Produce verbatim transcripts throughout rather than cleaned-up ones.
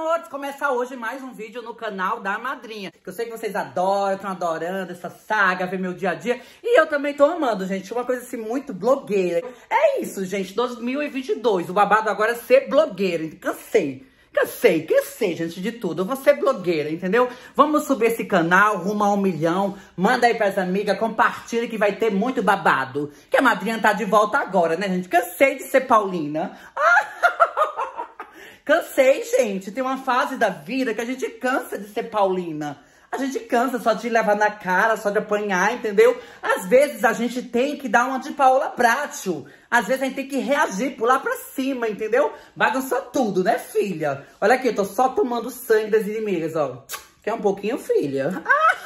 amores, começa hoje mais um vídeo no canal da madrinha. Que eu sei que vocês adoram, estão adorando essa saga, ver meu dia a dia. E eu também tô amando, gente, uma coisa assim muito blogueira. É isso, gente, dois mil e vinte e dois, o babado agora é ser blogueira. Cansei. Cansei, cansei, gente, de tudo. Eu vou ser blogueira, entendeu? Vamos subir esse canal rumo a um milhão. Manda aí pras amigas, compartilha que vai ter muito babado. Que a madrinha tá de volta agora, né, gente? Cansei de ser Paulina. Cansei, gente. Tem uma fase da vida que a gente cansa de ser Paulina. A gente cansa só de levar na cara, só de apanhar, entendeu? Às vezes a gente tem que dar uma de Paola Bracho. Às vezes a gente tem que reagir, pular pra cima, entendeu? Bagunçou tudo, né, filha? Olha aqui, eu tô só tomando sangue das inimigas, ó. Quer um pouquinho, filha?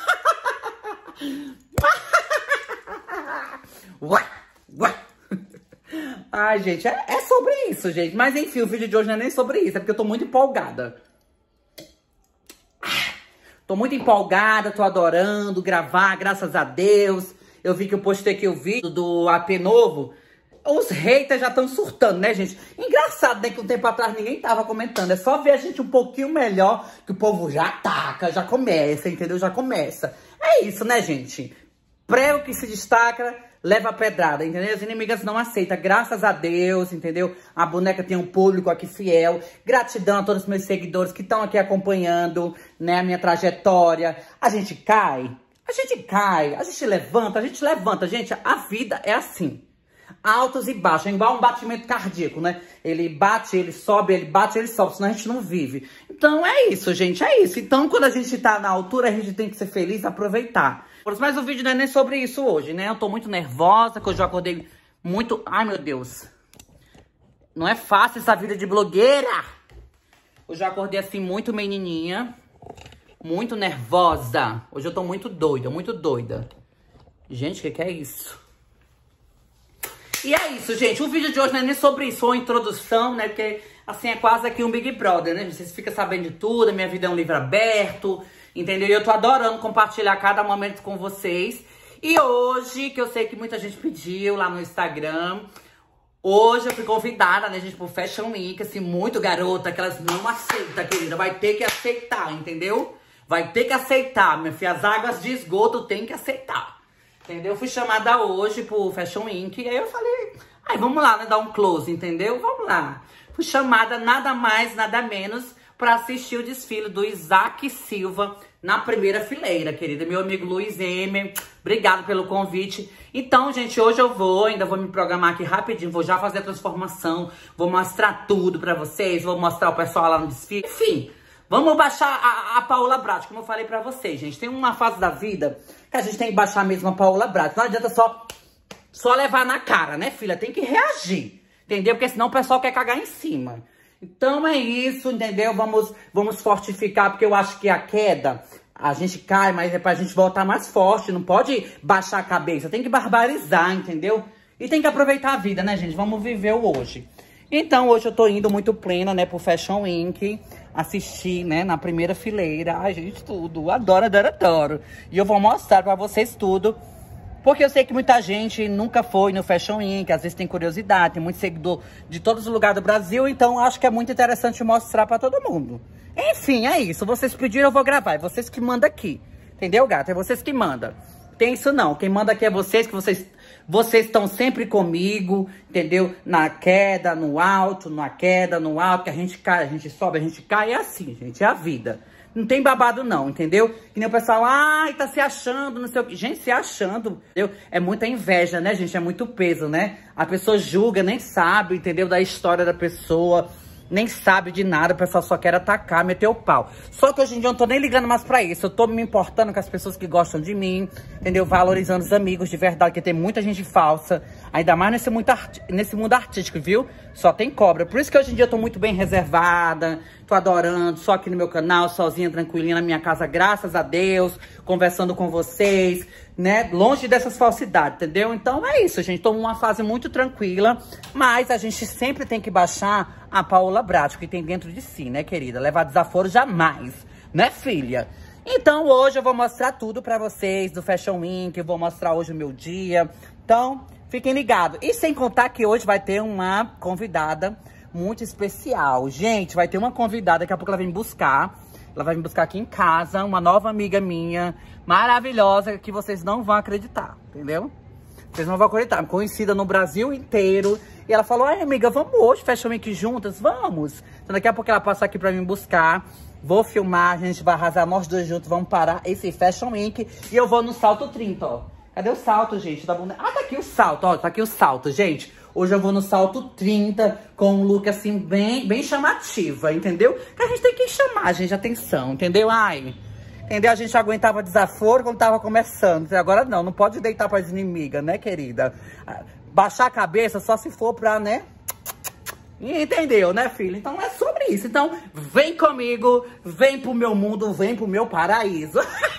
Ué, ué. Ai, gente, é, é sobre isso, gente. Mas enfim, o vídeo de hoje não é nem sobre isso, é porque eu tô muito empolgada. Tô muito empolgada, tô adorando gravar, graças a Deus. Eu vi que eu postei aqui o vídeo do A P novo. Os haters já estão surtando, né, gente? Engraçado, né, que um tempo atrás ninguém tava comentando. É só ver a gente um pouquinho melhor que o povo já ataca, já começa, entendeu? Já começa. É isso, né, gente? Prego que se destaca, leva a pedrada, entendeu? As inimigas não aceitam, graças a Deus, entendeu? A boneca tem um público aqui fiel. Gratidão a todos os meus seguidores que estão aqui acompanhando, né, a minha trajetória. A gente cai, a gente cai, a gente levanta, a gente levanta. Gente, a vida é assim. Altos e baixos, é igual um batimento cardíaco, né? Ele bate, ele sobe, ele bate, ele sobe, senão a gente não vive. Então é isso, gente, é isso. Então quando a gente tá na altura, a gente tem que ser feliz, aproveitar. Mas o vídeo não é nem sobre isso hoje, né? Eu tô muito nervosa, que eu já acordei muito... Ai, meu Deus. Não é fácil essa vida de blogueira. Eu já acordei assim muito menininha. Muito nervosa. Hoje eu tô muito doida, muito doida. Gente, o que que é isso? E é isso, gente. O vídeo de hoje não é nem sobre isso. Foi uma introdução, né? Porque, assim, é quase aqui um Big Brother, né? Vocês ficam sabendo de tudo. A minha vida é um livro aberto. Entendeu? E eu tô adorando compartilhar cada momento com vocês. E hoje, que eu sei que muita gente pediu lá no Instagram, hoje eu fui convidada, né, gente, pro Fashion Week, assim, muito garota, que elas não aceitam, querida. Vai ter que aceitar, entendeu? Vai ter que aceitar, minha filha. As águas de esgoto tem que aceitar. Entendeu? Eu fui chamada hoje pro Fashion Week, e aí eu falei, ai, vamos lá, né, dar um close, entendeu? Vamos lá. Fui chamada nada mais, nada menos para assistir o desfile do Isaac Silva na primeira fileira, querida. Meu amigo Luiz M, obrigado pelo convite. Então, gente, hoje eu vou, ainda vou me programar aqui rapidinho, vou já fazer a transformação, vou mostrar tudo pra vocês, vou mostrar o pessoal lá no desfile. Enfim, vamos baixar a, a Paola Bracho, como eu falei pra vocês, gente. Tem uma fase da vida que a gente tem que baixar mesmo a Paola Bracho. Não adianta só, só levar na cara, né, filha? Tem que reagir, entendeu? Porque senão o pessoal quer cagar em cima. Então é isso, entendeu? Vamos, vamos fortificar, porque eu acho que a queda, a gente cai, mas é pra gente voltar mais forte. Não pode baixar a cabeça, tem que barbarizar, entendeu? E tem que aproveitar a vida, né, gente? Vamos viver o hoje. Então hoje eu tô indo muito plena, né, pro Fashion Week, assistir, né, na primeira fileira. Ai, gente, tudo, adoro, adoro, adoro. E eu vou mostrar pra vocês tudo. Porque eu sei que muita gente nunca foi no Fashion Week, às vezes tem curiosidade, tem muito seguidor de todos os lugares do Brasil, então acho que é muito interessante mostrar pra todo mundo. Enfim, é isso. Vocês pediram, eu vou gravar. É vocês que mandam aqui. Entendeu, gata? É vocês que mandam. Tem isso não. Quem manda aqui é vocês, que vocês vocês estão sempre comigo, entendeu? Na queda, no alto, na queda, no alto, que a gente cai, a gente sobe, a gente cai. É assim, gente, é a vida. Não tem babado não, entendeu? Que nem o pessoal, ai, tá se achando, não sei o que. Gente, se achando, entendeu? É muita inveja, né, gente? É muito peso, né? A pessoa julga, nem sabe, entendeu? Da história da pessoa, nem sabe de nada. O pessoal só quer atacar, meter o pau. Só que hoje em dia eu não tô nem ligando mais pra isso. Eu tô me importando com as pessoas que gostam de mim, entendeu? Valorizando os amigos de verdade, porque tem muita gente falsa. Ainda mais nesse, muito nesse mundo artístico, viu? Só tem cobra. Por isso que hoje em dia eu tô muito bem reservada. Tô adorando, só aqui no meu canal, sozinha, tranquilinha na minha casa, graças a Deus. Conversando com vocês, né? Longe dessas falsidades, entendeu? Então é isso, gente. Tô numa fase muito tranquila. Mas a gente sempre tem que baixar a Paola Bracho, que tem dentro de si, né, querida? Levar desaforo jamais, né, filha? Então hoje eu vou mostrar tudo pra vocês do Fashion Week. Eu vou mostrar hoje o meu dia. Então, fiquem ligados. E sem contar que hoje vai ter uma convidada muito especial. Gente, vai ter uma convidada, daqui a pouco ela vem me buscar. Ela vai me buscar aqui em casa, uma nova amiga minha, maravilhosa, que vocês não vão acreditar, entendeu? Vocês não vão acreditar, conhecida no Brasil inteiro. E ela falou, ai amiga, vamos hoje, Fashion Week juntas? Vamos! Então daqui a pouco ela passa aqui pra me buscar. Vou filmar, a gente vai arrasar nós dois juntos, vamos parar esse Fashion Week. E eu vou no salto trinta, ó. Cadê o salto, gente? Da bunda... Ah, tá aqui o salto, ó, tá aqui o salto, gente. Hoje eu vou no salto trinta, com um look assim, bem, bem chamativa, entendeu? Que a gente tem que chamar, gente, atenção, entendeu? Ai, entendeu? A gente aguentava desaforo quando tava começando. Agora não, não pode deitar pras inimigas, né, querida? Baixar a cabeça só se for pra, né? Entendeu, né, filho? Então é sobre isso. Então, vem comigo, vem pro meu mundo, vem pro meu paraíso.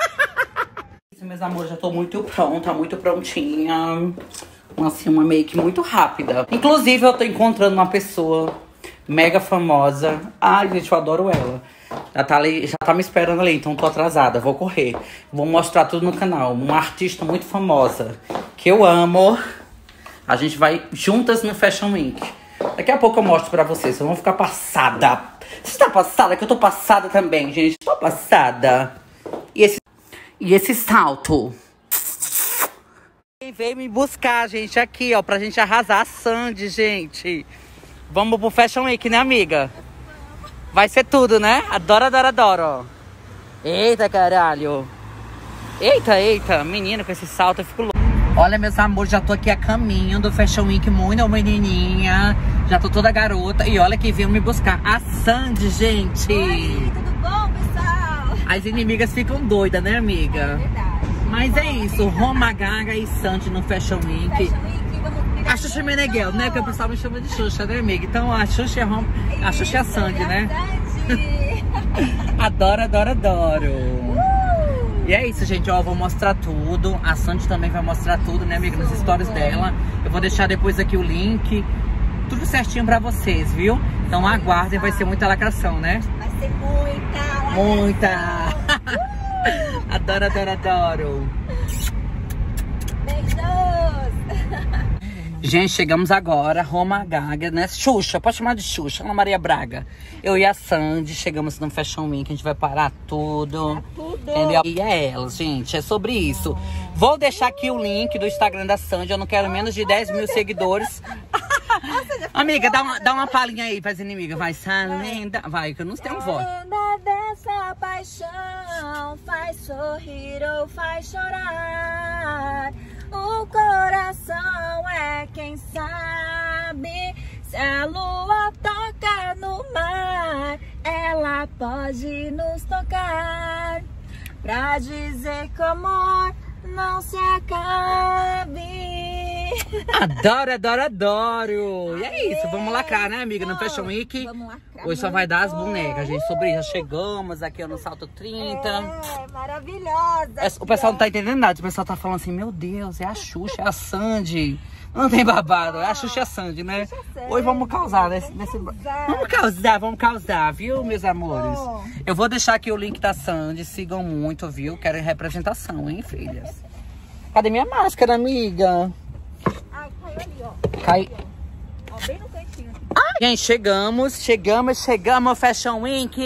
Meus amores, já tô muito pronta, muito prontinha. Assim, uma make muito rápida. Inclusive, eu tô encontrando uma pessoa mega famosa. Ai, gente, eu adoro ela. Já tá, ali, já tá me esperando ali, então tô atrasada. Vou correr. Vou mostrar tudo no canal. Uma artista muito famosa, que eu amo. A gente vai juntas no Fashion Week. Daqui a pouco eu mostro pra vocês. Vocês vão ficar passada. Você tá passada? Que eu tô passada também, gente. Tô passada. E esse, e esse salto... Quem veio me buscar, gente, aqui, ó, pra gente arrasar a Sandy, gente. Vamos pro Fashion Week, né, amiga? Vai ser tudo, né? Adoro, adoro, adoro. Eita, caralho. Eita, eita. Menino, com esse salto eu fico louco. Olha, meus amores, já tô aqui a caminho do Fashion Week, muito menininha. Já tô toda garota. E olha quem veio me buscar. A Sandy, gente. Oi, tudo bom, pessoal? As inimigas ficam doidas, né, amiga? É verdade. Mas é isso, Roma Gaga e Sandy no Fashion Week. Fashion Week, vamos A Xuxa Meneghel, né? Que o pessoal me chama de Xuxa, né, amiga? Então a Xuxa é a, Rom... a, Xuxa é a Sandy, né? Adoro, adoro, adoro. Uh! E é isso, gente, ó, eu vou mostrar tudo. A Sandy também vai mostrar tudo, né, amiga? Nas stories dela. Eu vou deixar depois aqui o link. Tudo certinho pra vocês, viu? Então aguardem, vai ser muita lacração, né? Vai ser muita lacração. Muita! Adoro, adoro, adoro. Beijos. Gente, chegamos agora, Roma Gaga, né? Xuxa, pode chamar de Xuxa, Ana Maria Braga. Eu e a Sandy chegamos no Fashion Week, a gente vai parar tudo. Para tudo. Entendeu? E é ela, gente, é sobre isso. Vou deixar aqui o link do Instagram da Sandy, eu não quero menos de dez mil seguidores. Nossa, Amiga, dá uma, dá uma palhinha aí pras inimigas, vai, Salenda. Vai, que eu não tenho voz. Lenda dessa paixão faz sorrir ou faz chorar. O coração é quem sabe. Se a lua toca no mar, ela pode nos tocar pra dizer que o amor não se acabe. Adoro, adoro, adoro. E é isso, vamos lacrar, né, amiga? No Fashion Week. Vamos lacrar. Hoje só vai dar as bonecas, gente. Sobre isso, já chegamos aqui ó, no Salto trinta. É, maravilhosa. É, o pessoal não tá entendendo nada. O pessoal tá falando assim, meu Deus, é a Xuxa, é a Sandy. Não tem babado, é a Xuxa e a Sandy, né? Hoje vamos causar, né? Nesse... Vamos causar, vamos causar, viu, meus amores? Eu vou deixar aqui o link da Sandy. Sigam muito, viu? Quero representação, hein, filhas? Cadê minha máscara, amiga? Ai, caiu ali, ó. Cai... Ó, bem no cantinho. Ai, gente, chegamos, chegamos, chegamos ao Fashion Week.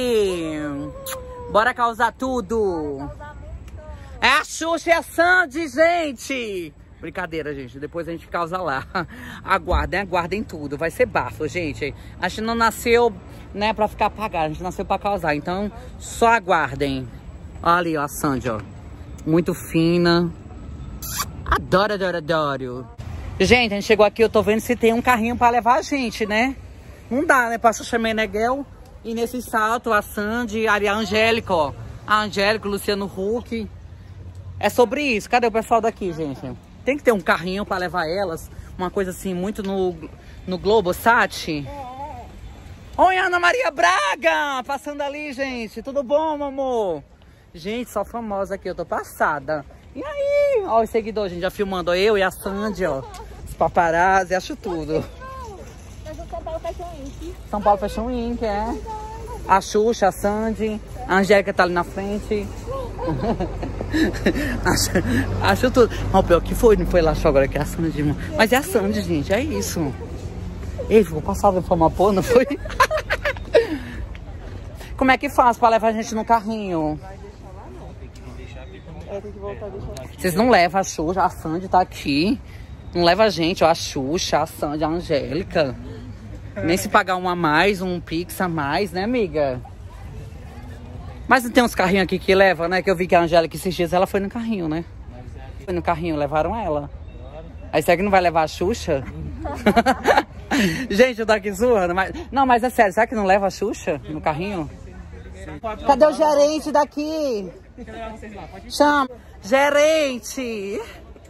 Bora causar tudo. É a Xuxa e a Sandy, gente. Brincadeira, gente. Depois a gente causa lá. Aguardem, aguardem tudo. Vai ser bafo, gente. A gente não nasceu, né, pra ficar apagada. A gente nasceu pra causar. Então, só aguardem. Olha ali, ó, a Sandy, ó. Muito fina. Adoro, adoro, adoro. Gente, a gente chegou aqui. Eu tô vendo se tem um carrinho pra levar a gente, né? Não dá, né? Pra Xuxa Meneghel. E nesse salto, a Sandy, a Angélica, ó. A Angélica, o Luciano Huck. É sobre isso. Cadê o pessoal daqui, gente? Tem que ter um carrinho pra levar elas. Uma coisa assim, muito no, no Globosat. É. Oi, Ana Maria Braga! Passando ali, gente. Tudo bom, meu amor? Gente, só famosa aqui. Eu tô passada. E aí? Ó, os seguidores, gente, já filmando. Ó, eu e a Sandy, ó. Os paparazzi, acho tudo. Nós vamos São Paulo Fashion Week. São Paulo Fashion Week, é. A Xuxa, a Sandy. A Angélica tá ali na frente. acho, acho tudo. Ó, o pior que foi, não foi lá só agora que é a Sandy, irmão. Mas é a Sandy, gente, é isso. Ei, ficou passado pra uma pô, não foi? Como é que faz pra levar a gente no carrinho? É, tem que voltar a deixar. Vocês não levam a Xuxa, a Sandy tá aqui. Não leva a gente, ó, a Xuxa, a Sandy, a Angélica. Nem se pagar um a mais, um pix a mais, né, amiga? Mas não tem uns carrinhos aqui que levam, né? Que eu vi que a Angélica esses dias, ela foi no carrinho, né? Foi no carrinho, levaram ela. Aí será que não vai levar a Xuxa? Gente, eu tô aqui zoando, mas... Não, mas é sério, será que não leva a Xuxa no carrinho? Cadê o gerente daqui? Chama! Gerente!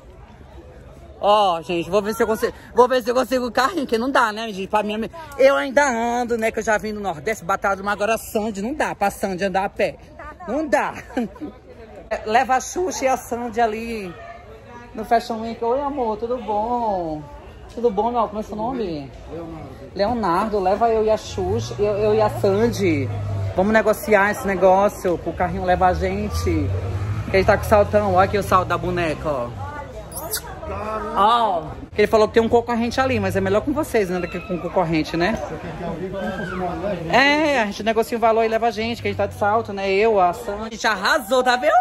Ó, gente, vou ver se eu consigo. Vou ver se eu consigo o carrinho, que não dá, né, gente? Pra mim, eu ainda ando, né? Que eu já vim do Nordeste, Batalha, mas agora a Sandy não dá. Pra Sandy andar a pé. Não dá. Leva a Xuxa e a Sandy ali no Fashion Week. Oi, amor, tudo bom? Tudo bom, meu? Como é seu nome? Leonardo. Leonardo, leva eu e a Xuxa, eu, eu e a Sandy. Vamos negociar esse negócio. O carrinho leva a gente. Que ele tá com o saltão. Olha aqui o salto da boneca, ó. Ó, ele falou que tem um concorrente ali, mas é melhor com vocês, né, do que com o concorrente, né? É, a gente negocia o valor e leva a gente, que a gente tá de salto, né? Eu, a Sandy. A gente arrasou, tá vendo?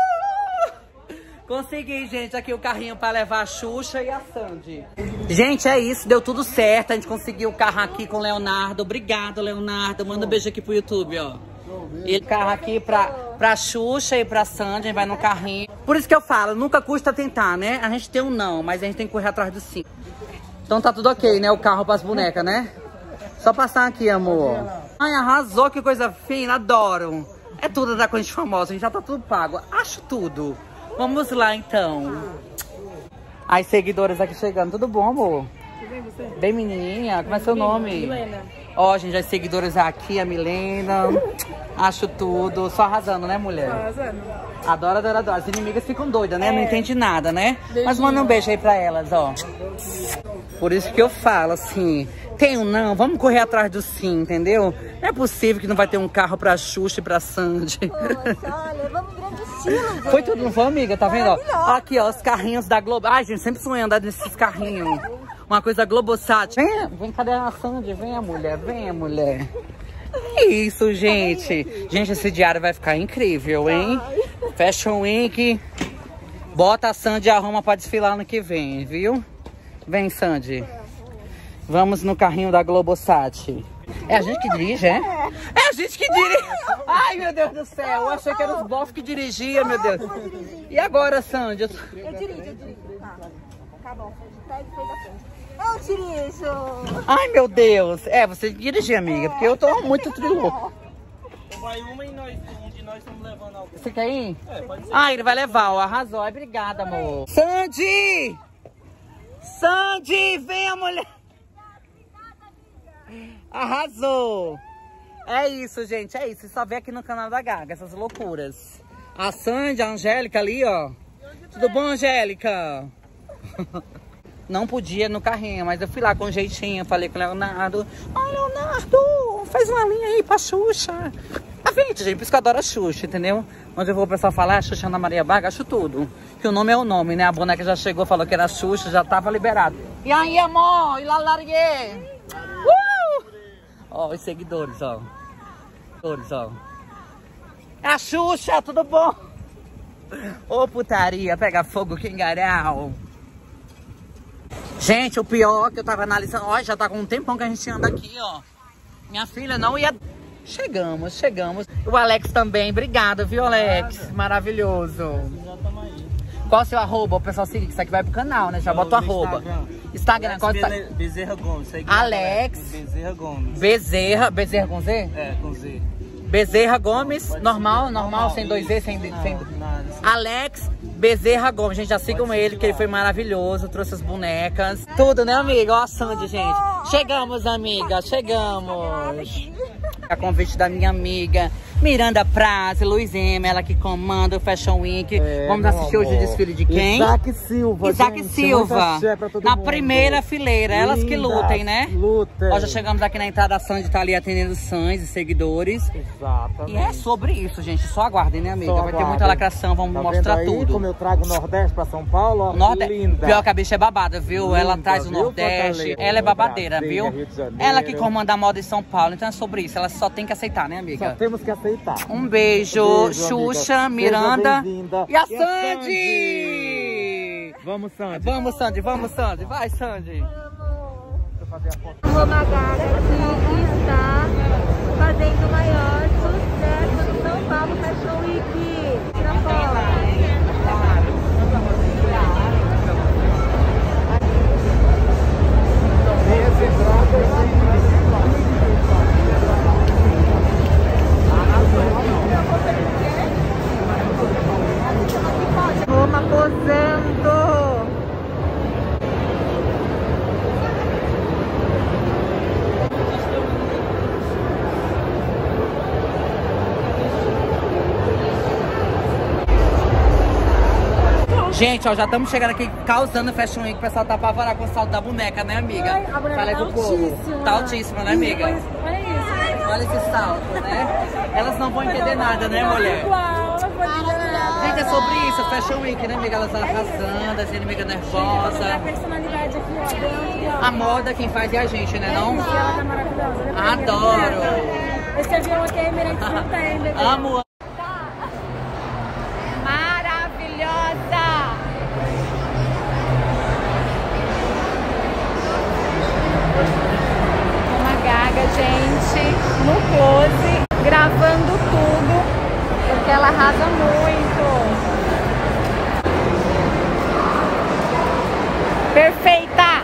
Consegui, gente, aqui o carrinho pra levar a Xuxa e a Sandy. Gente, é isso, deu tudo certo. A gente conseguiu o carro aqui com o Leonardo. Obrigado, Leonardo. Manda um beijo aqui pro YouTube, ó. E o carro aqui pra, pra Xuxa e pra Sandy, a gente vai no carrinho. Por isso que eu falo, nunca custa tentar, né? A gente tem um não, mas a gente tem que correr atrás do sim. Então tá tudo ok, né? O carro pras bonecas, né? Só passar aqui, amor. Ai, arrasou, que coisa fina, adoro. É tudo da Coisa Famosa, a gente já tá tudo pago. Acho tudo. Vamos lá, então. As seguidoras aqui chegando. Tudo bom, amor? Tudo bem, você? Bem menininha. Como é seu nome? Milena. Ó, gente, as seguidoras aqui, a Milena. Acho tudo. Só arrasando, né, mulher? Arrasando. Adoro, adoro, adoro. As inimigas ficam doidas, né? É. Não entende nada, né? Beijinho. Mas manda um beijo aí pra elas, ó. Por isso que eu falo, assim... Tem um não, vamos correr atrás do sim, entendeu? Não é possível que não vai ter um carro pra Xuxa e pra Sandy. Poxa, olha, vamos grande estilo, gente. Foi tudo, não foi, amiga? Tá vendo? Ó? Maravilhoso. Aqui, ó, os carrinhos da Globo. Ai, gente, sempre sonhei andar nesses carrinhos. Uma coisa Globosat. Vem, vem, cadê a Sandy? Vem a mulher, vem a mulher. Isso, gente. Gente, esse diário vai ficar incrível, hein? Fashion Week. Bota a Sandy e a Roma pra desfilar no que vem, viu? Vem, Sandy. Vamos no carrinho da Globosat. É a gente que dirige, é? É a gente que dirige. Ai, meu Deus do céu. Eu achei que era os bofs que dirigiam, meu Deus. E agora, Sandy? Eu dirijo, eu dirijo. Tá, tá bom. Sai de frente da frente. Eu dirijo. Ai, meu Deus. É, você dirigir, amiga, porque eu tô muito trilouco. Vai uma e nós, um de nós estamos levando alguém. Você quer ir? É, pode ser. Ah, ele vai levar, ó. Arrasou. Ai, obrigada, amor. Sandy! Sandy, vem a mulher. Arrasou! É isso, gente, é isso. Você só vê aqui no canal da Gaga, essas loucuras. A Sandy, a Angélica ali, ó. Tudo bom, Angélica? Não podia ir no carrinho, mas eu fui lá com jeitinho. Falei com o Leonardo. Ó, Leonardo, faz uma linha aí pra Xuxa. Tá vendo, gente? Por isso que eu adoro a Xuxa, entendeu? Onde eu vou o pessoal falar, Xuxa Ana Maria Braga, acho tudo. Que o nome é o nome, né? A boneca já chegou, falou que era Xuxa, já tava liberado. E aí, amor? E lá, larguei? Uh! Ó, os seguidores, ó. Seguidores, ó. É a Xuxa, tudo bom? Ô, putaria, pega fogo, Kingaral. Gente, o pior que eu tava analisando... Ó, já tá com um tempão que a gente anda aqui, ó. Minha filha não ia... Chegamos, chegamos. O Alex também, obrigada, viu, Alex? Maravilhoso. Qual o seu arroba? O pessoal seguir, que isso aqui vai pro canal, né? Já bota o arroba. Instagram, qual está? Bezerra Gomes. Alex. Bezerra Gomes. Bezerra, Bezerra com Z? É, com Z. Bezerra Gomes, normal, normal, sem dois Z, sem... sem... Alex Bezerra Gomes, gente, já sigam ele, que ele foi maravilhoso, trouxe as bonecas. Tudo, né, amiga? Ó a Sandy, gente. Chegamos, amiga, chegamos. A convite da minha amiga, Miranda Prats, Luiz M, ela que comanda o Fashion Week. É, vamos assistir hoje o desfile de quem? Isaac Silva, Isaac gente, Silva. Na mundo. primeira fileira, elas Lindas, que lutem, né? Lutem. Nós já chegamos aqui na entrada, a Sandy tá ali atendendo os fãs e seguidores. Exatamente. E é sobre isso, gente. Só aguardem, né, amiga? Só Vai ter muita lacração, vamos tá mostrar aí, tudo. Como eu trago o Nordeste pra São Paulo, ó, Nordeste. linda. Pior que a bicha é babada, viu? Linda, ela traz o viu, Nordeste, Fortaleza, ela é babadeira, Brasília, viu? Rio de Janeiro. Ela que comanda a moda em São Paulo, então é sobre isso. Ela só tem que aceitar, né, amiga? Só temos que aceitar. Um beijo, Um beijo, Xuxa, amiga. Miranda e a E a Sandy! Vamos, Sandy. Vamos, Sandy, vamos, Sandy. Vai, Sandy. Deixa eu fazer a foto. A Roma Gaga que está fazendo o maior sucesso no São Paulo Fashion Week. Tira foto. Roma posando. Gente, ó, já estamos chegando aqui causando Fashion Week. O pessoal tá apavorado com o salto da boneca, né, amiga? Ai, a boneca Fala aí tá pro povo. altíssima. Tá altíssima, né, amiga? Olha isso. Olha esse salto, né? Elas não vão entender nada, né, mulher? Igual, não pode entender nada. Gente, é sobre isso, Fashion Week, né, amiga? Elas arrasando, as inimigas A nervosas. personalidade aqui, ó, dentro, ó. A moda quem faz é a gente, né, não? E ela tá maravilhosa. Olha pra mim, Adoro. essa Esse avião aqui é Emirates não tem, bebê. Amo. Maravilhosa! Uma Gaga, gente, no close, gravando tudo, porque ela arrasa muito. Perfeita!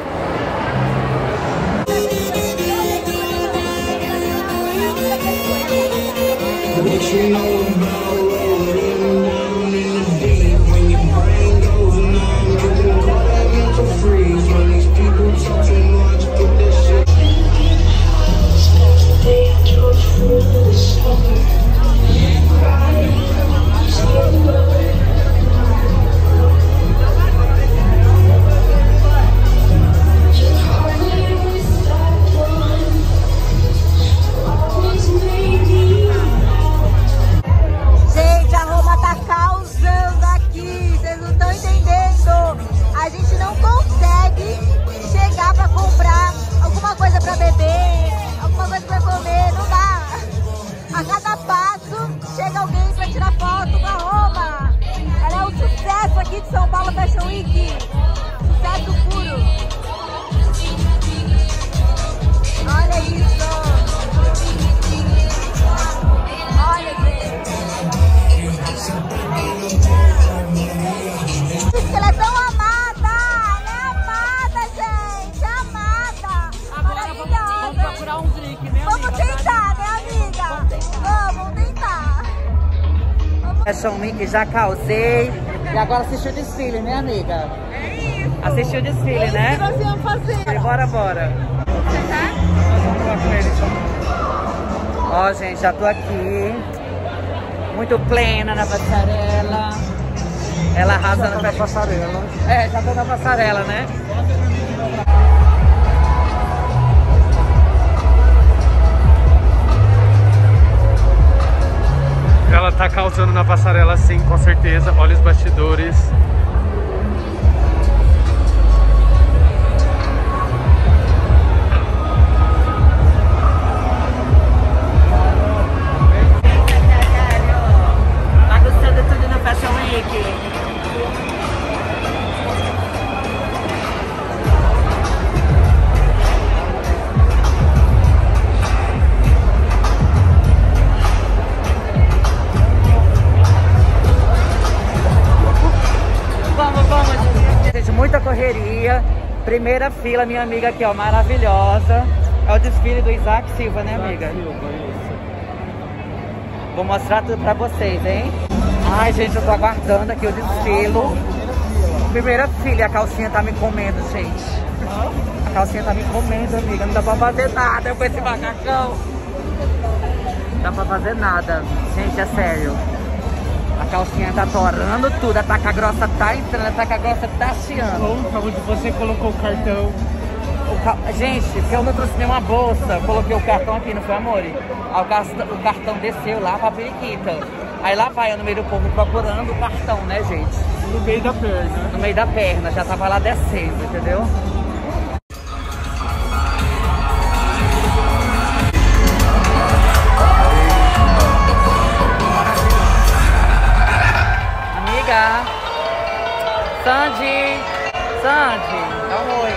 What you know about rolling down in the deep when your brain goes numb, getting caught up mental freeze when these people talk too much, get that shit. Gente, a Roma tá causando aqui, vocês não estão entendendo. A gente não consegue chegar pra comprar alguma coisa pra beber, alguma coisa pra comer, não dá. A cada passo chega alguém pra tirar foto com a Roma. Ela é o sucesso aqui de São Paulo Fashion Week. Sucesso puro. Olha isso. Olha, gente. Diz que ela é tão amada. Ela é amada, gente. Amada. Maravilhosa. Vamos procurar um drink, né, Vamos tentar, né, amiga? Vamos tentar. Fashion Week, já causei. E agora assistiu o desfile, né, amiga? É isso. Assistiu o desfile, né? Nós íamos fazer. E bora, bora. Nós vamos lá com eles. Ó, gente, já tô aqui. Muito plena na passarela. Ela arrasa na Na passarela. É, já tô na passarela, né? Ela tá causando na passarela, sim, com certeza. Olha os bastidores. Tá gostando tudo no Fashion Week? Vamos, vamos. Gente, muita correria. Primeira fila, minha amiga aqui, ó, maravilhosa. É o desfile do Isaac Silva, né, amiga? Vou mostrar tudo pra vocês, hein? Ai, gente, eu tô aguardando aqui o desfile. Primeira fila, a calcinha tá me comendo, gente. A calcinha tá me comendo, amiga. Não dá pra fazer nada com esse macacão. dá pra fazer nada. Gente, é sério. A calcinha tá torando tudo, a taca grossa tá entrando, a taca grossa tá chiando. Onde você colocou o cartão? O ca... Gente, porque eu não trouxe nenhuma bolsa, coloquei o cartão aqui, não foi, amor? Aí o, ca... o cartão desceu lá pra periquita. Aí lá vai eu no meio do povo procurando o cartão, né, gente? No meio da perna. No meio da perna, já tava lá descendo, entendeu? Amiga! Sandy! Sandy! Dá um oi!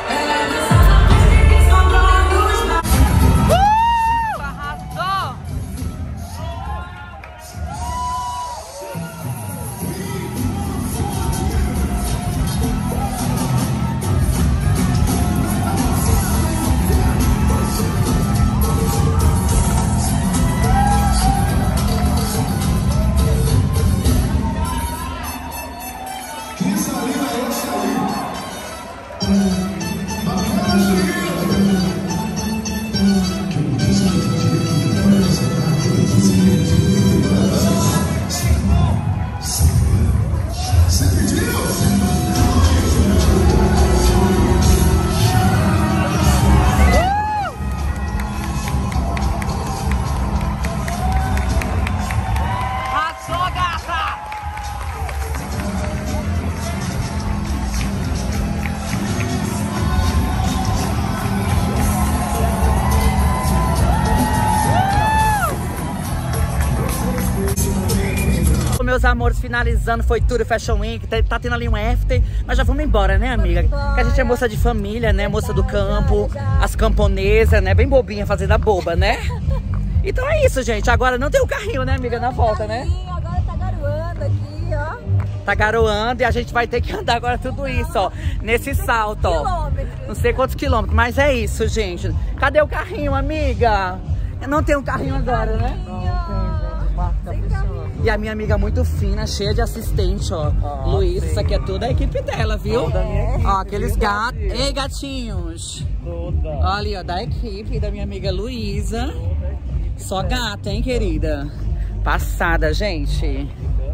Meus amores, finalizando, foi tudo Fashion Week, tá, tá tendo ali um after, mas já vamos embora, né, amiga? Porque a gente é moça de família, né, moça do campo, as camponesas, né, bem bobinha, fazendo a boba, né? Então é isso, gente, agora não tem o carrinho, né, amiga, na volta, né? Agora tá garoando aqui, ó. Tá garoando e a gente vai ter que andar agora tudo isso, ó, nesse salto, ó. Não sei quantos quilômetros, mas é isso, gente. Cadê o carrinho, amiga? Não tem um carrinho agora, né? E a minha amiga muito fina, cheia de assistente, ó. Oh, Luiz, isso aqui é toda a equipe dela, viu? É. Ó, aqueles gatos. Ei, gatinhos! Toda. Olha ali, ó, da equipe da minha amiga Luísa. Só gata, hein, querida? Passada, gente.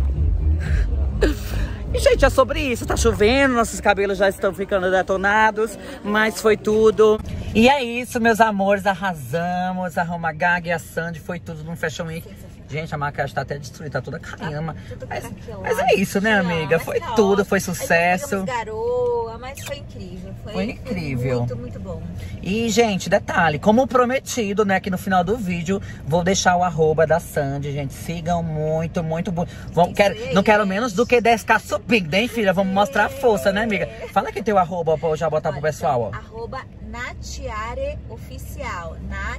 E, gente, é sobre isso. Tá chovendo, nossos cabelos já estão ficando detonados, mas foi tudo. E é isso, meus amores. Arrasamos. A Roma Gaga e a Sandy, foi tudo no Fashion Week. Gente, a maquiagem tá até destruída, tá toda caindo. Mas, mas é isso, né, amiga? Foi tudo, foi sucesso. Garoa, mas foi incrível. Foi, foi incrível. Muito, muito bom. E, gente, detalhe, como prometido, né, aqui no final do vídeo, vou deixar o arroba da Sandy, gente. Sigam muito, muito bom. Vamos, quero, não quero menos do que dez K subindo, hein, filha? Vamos mostrar a força, né, amiga? Fala aqui teu arroba pra eu já botar pro pessoal, ó. Arroba Natiare Oficial.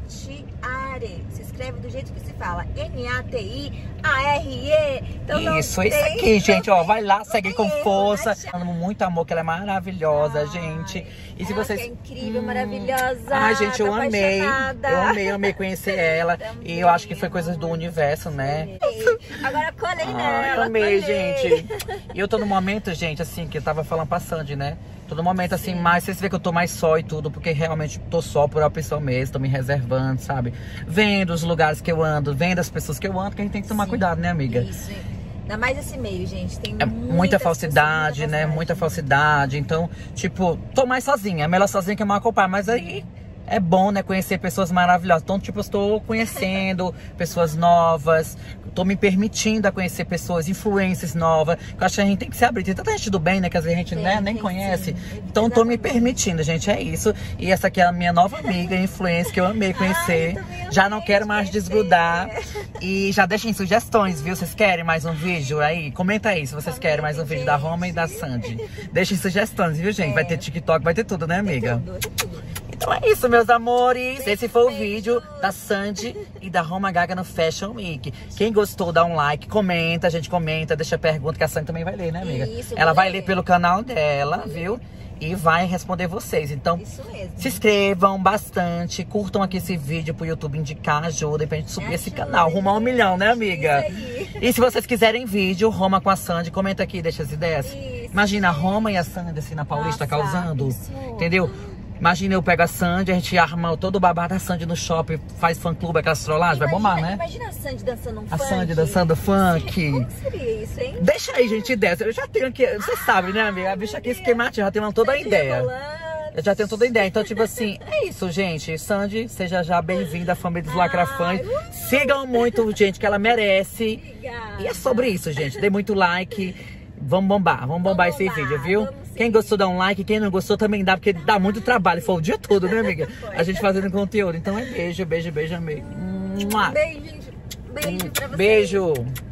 Natiare. Se escreve do jeito que se fala. N A T I A R E. Então, isso, isso aqui, gente, ó. Vai lá, segue com força. Dando muito amor, que ela é maravilhosa, ai, gente. E se vocês... é incrível, hum... maravilhosa. Ai, gente, eu amei. Eu amei, eu amei conhecer ela. E eu acho que foi coisas do universo, né? Agora colei ai, nela. Eu amei, colei. gente. E eu tô no momento, gente, assim, que eu tava falando pra Sandy, né? Tô no momento, assim, mais, vocês veem que eu tô mais só e tudo, porque realmente tô só por uma pessoa mesmo, tô me reservando, sabe? Vendo os lugares que eu ando, vendo as pessoas que eu ando, que a gente tem que tomar Sim, cuidado, né, amiga? Isso, ainda mais esse meio, gente, tem é muita falsidade, né? Muita falsidade, então, tipo, tô mais sozinha, é melhor sozinha que mal acompanhar, mas aí... é bom, né, conhecer pessoas maravilhosas. Então, tipo, eu estou conhecendo pessoas novas, tô me permitindo a conhecer pessoas, influências novas. Eu acho que a gente tem que se abrir. Tem tanta gente do bem, né, que às vezes a gente tem, né, nem conhece. Sim. Então, tô me permitindo, gente, é isso. E essa aqui é a minha nova amiga, influência, que eu amei conhecer. Ai, eu já não quero mais desgrudar. E já deixem sugestões, viu? Vocês querem mais um vídeo aí? Comenta aí se vocês querem mais um vídeo da Roma e da Sandy. Deixem sugestões, viu, gente? Vai ter TikTok, vai ter tudo, né, amiga? Então é isso, meus amores. Esse foi o vídeo da Sandy e da Roma Gaga no Fashion Week. Quem gostou, dá um like, comenta, a gente comenta, deixa pergunta que a Sandy também vai ler, né, amiga? Isso, ela vai ler. ler pelo canal dela, viu? E vai responder vocês. Então, se inscrevam bastante, curtam aqui esse vídeo pro YouTube indicar, ajudem pra gente subir ajuda. Esse canal, rumar um milhão, né, amiga? E se vocês quiserem vídeo, Roma com a Sandy, comenta aqui, deixa as ideias. Isso. Imagina a Roma e a Sandy assim na Paulista. Nossa, causando, isso. Entendeu? Imagina, eu pego a Sandy, a gente arma todo o babado da Sandy no shopping, faz fã-clube, aquelas trollagens, vai bombar, né? Imagina a Sandy dançando um A funk. Sandy dançando funk. Como seria isso, hein? Deixa aí, gente, ideia. Eu já tenho aqui, você sabe, né, amiga? A bicha aqui esquemativa, já tem toda a ideia. Eu já tenho toda a ideia. Então, tipo assim, é isso, gente. Sandy, seja já bem-vinda à família dos Lacrafãs. Sigam muito, gente, que ela merece. Obrigada. E é sobre isso, gente. Dê muito like. Vamos bombar, vamos bombar esse bombar, vídeo, viu? vamos sim. Quem gostou, dá um like. Quem não gostou, também dá, porque dá muito trabalho. Foi o dia todo, né, amiga? A gente fazendo conteúdo. Então é beijo, beijo, beijo, amigo. Beijo, gente. Beijo pra vocês. Beijo.